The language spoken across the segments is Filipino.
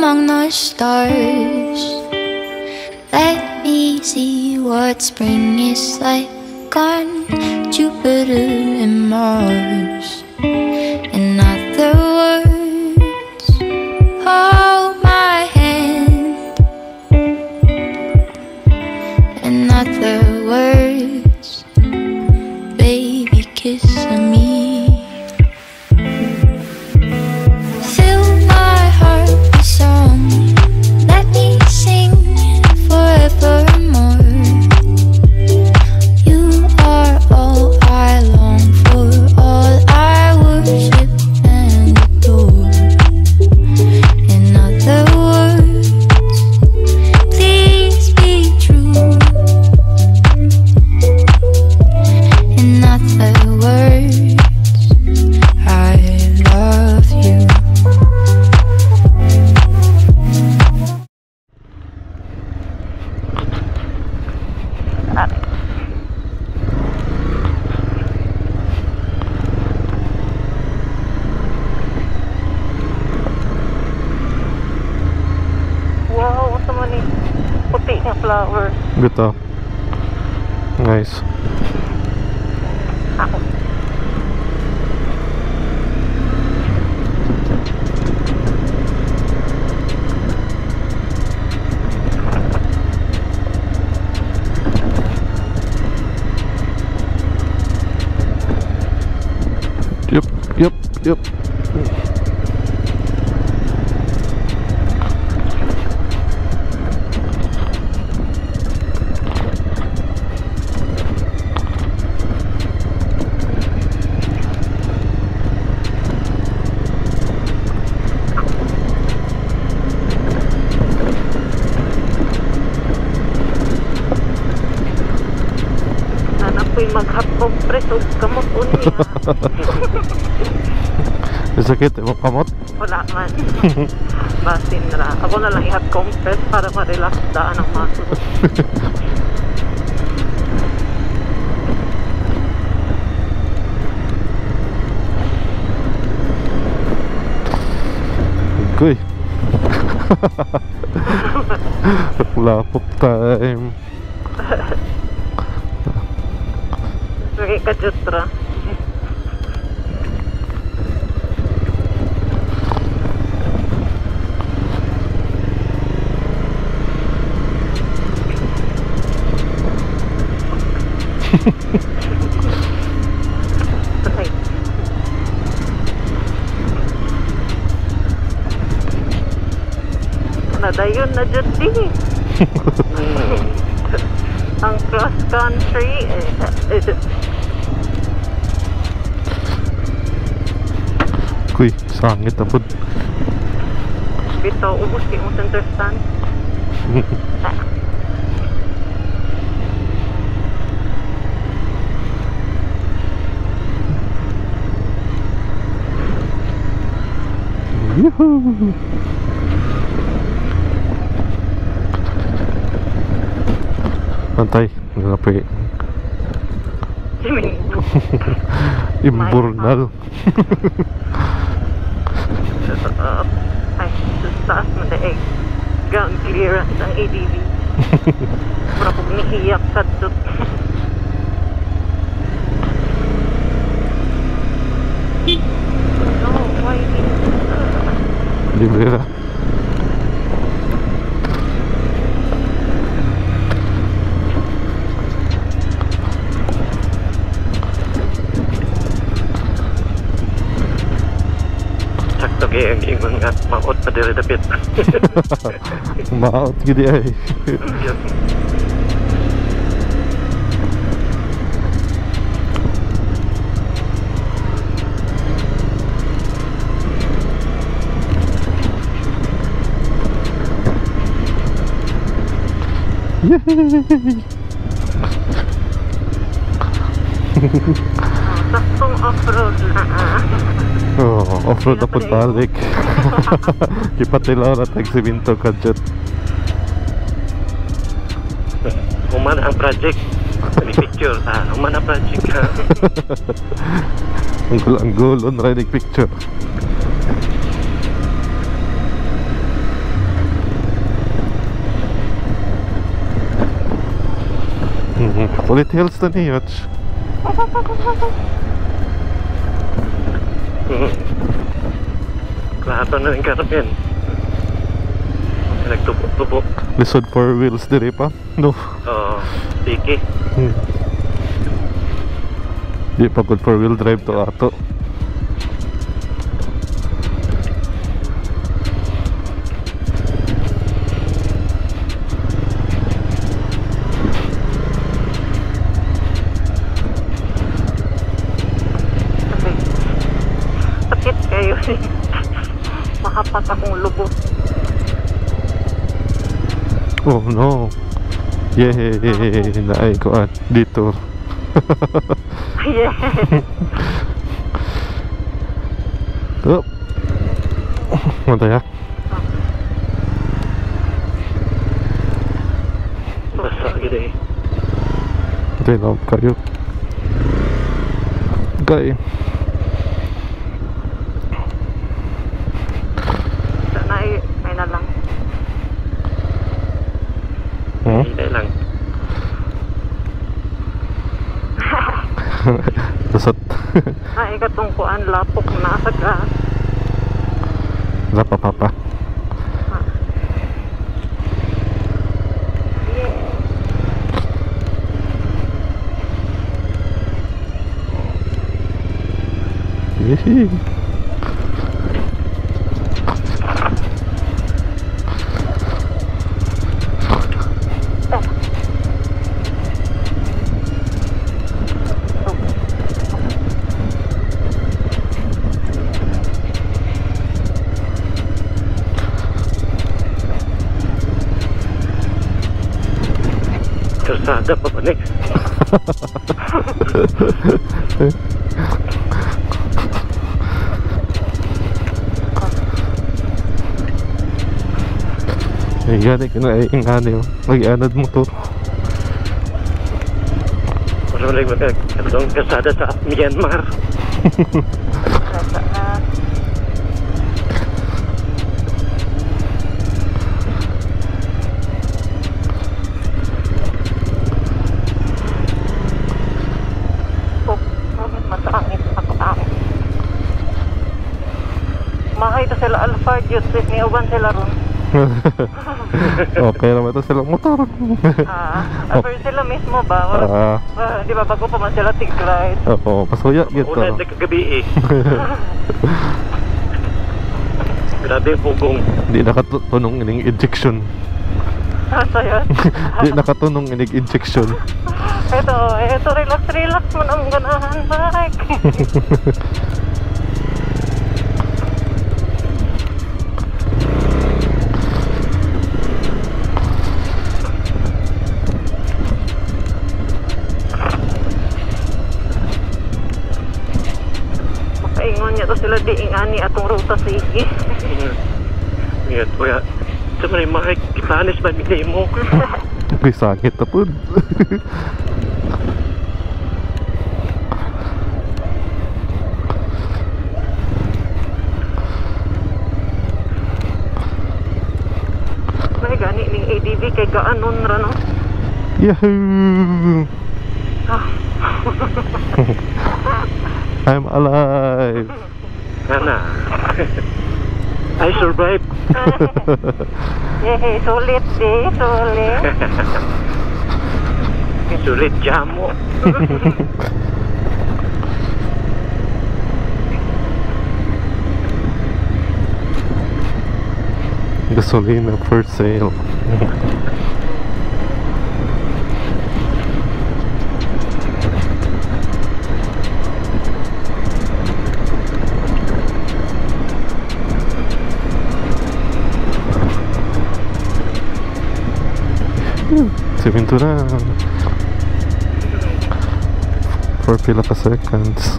among the stars. Let me see what spring is like on Jupiter and Mars. In other words, hold my hand. In other words, baby, kiss me. Fill my heart with song. Let me sing forevermore. You are all I long for, all I worship and adore. In other words, please be true. In other words, I love you. Wow, ito man eh. Puti nga flower. Gitu. Nice. Ako. Yup. Anak ko'y mag-hap compress o kamot unya. Sakit mo kamot? Wala man. Basin na. Ako na lang i-hap compress para ma-relax daan ang maso. Kuy. Lapop time. Sige ka, Jutra. Nadayon na dyan din. Ang cross country Kuy, sangit na pod. bitaw ubos di mo understand. Yuhuu. Pantay, ngapi. Imburnal. Ay, taas mo daig. Ground clearance ang ADV. Mura kong nihiyak ka dot. No, why Libre na. sakto kaya ang ingon nga maot pa diri dapit. Maot gidi ay. Saktong off-road na. Oh, off-road na po balik. Kipatilaw na tag-siminto kadjot. Umana ang project. May picture. Umana project. Ang gulo, riding picture. Kulit hills na ni Yoch. Lahat na rin karapin. Nagtubo-tubo. Lisod 4 wheels diri pa. No. Oo, tiki. Di pa good 4 wheel drive to ato. Sakit kayo eh. Makapat akong lubot. Oh no. Yay! Naay ko at dito. Yeah. Oh. Matayak. Basta gila eh. Hindi na kayo. Okay. Sana may na lang. Hindi lang. Lusot. Ay, katungkuan, lapok na sa gas. Lapa papa. Yee. Karsada pa ba next? Ay, gani ka na ingani oh. Mag-ianad mo to. Mas malig magkakandong karsada sa Myanmar. Mahay to sila Alphard yun, please ni uban sila ron. Okay naman ito silang motor. Pero sila mismo ba? Di ba bago pa man sila tig-ride? Oo, pasuya gitu. Una na kagabi eh. Grabe yung pugong. Di nakatunong ining injection. Asa yun? Di nakatunong ining injection. Ito, relax mo ang ganahan, bike. Makaingon niya to sila di ingani atong ruta sige. Ngayon, kaya sa mga mga kitanis ba nilay mo? May sakit na po. May gani ning ADV kay gaanon ra no? Yahoo! I'm alive! Kana. I survived. Yehey, sulit di, sulit. Sulit jamo. Gasolina for sale. Siminto na. For pila ka seconds.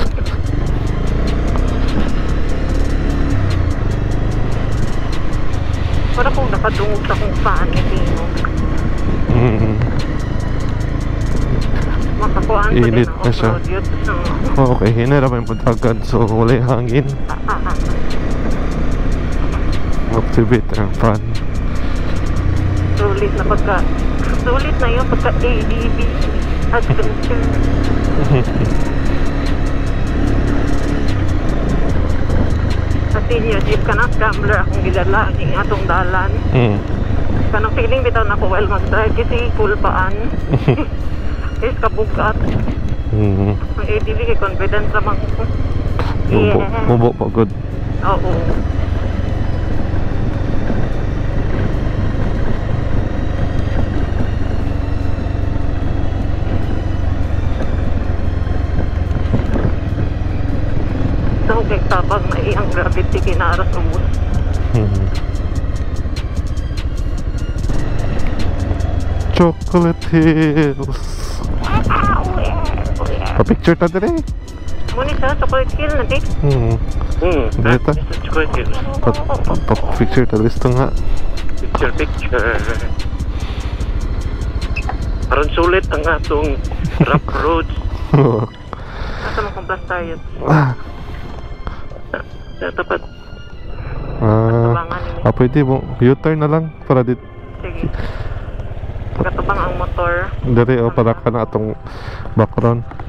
Para kung nakadungog sa kung saan Tino. Makakuhaan pa din Init ang na siya. off-road yun. Okay, hinera pa yung pagkagad so wala yung hangin. Activate ang fan. Sulit na pagka Sulit na yun pagka ADV adventure. Sa senior jeep ka na, scrambler akong gidala ng atong dalan. Kanang feeling bitaw na ko while mag-drive kasi kulpaan. Is kabugat. Ang ADV kay confidence naman ko. Mubo po, good. Oo. So, kay tabang na iyang gravity kinaras umos. Chocolate Hills. Pa-picture ta dire. Muna siya, chocolate hill na di. Dito. Chocolate Hills. Pa-picture ta gusto nga. Picture. Aron sulit ang atong rough roads. Nasa mo kong blast tayo. Tapat. Pwede mo. U-turn na lang para dito. Sige. Pagkatubang ang motor. Dari o para ka na atong background.